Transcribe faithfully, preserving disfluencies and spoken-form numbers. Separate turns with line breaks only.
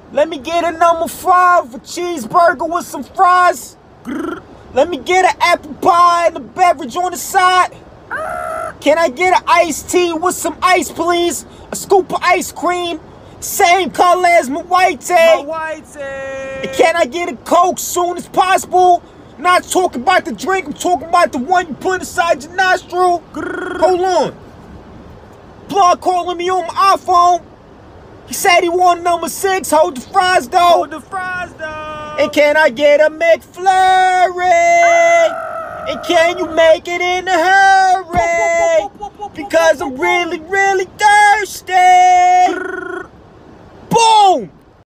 Let me get a number five, a cheeseburger with some fries. Let me get an apple pie and a beverage on the side. Can I get an iced tea with some ice, please? A scoop of ice cream, same color as my white tea.
My white tea.
And can I get a Coke soon as possible? Not talking about the drink, I'm talking about the one you put inside your nostril. Hold on. Blood calling me on my iPhone. He said he wanted number six. Hold the fries though.
Hold the fries though.
And can I get a McFlurry? And can you make it in a hurry? Because I'm really, really thirsty. Boom!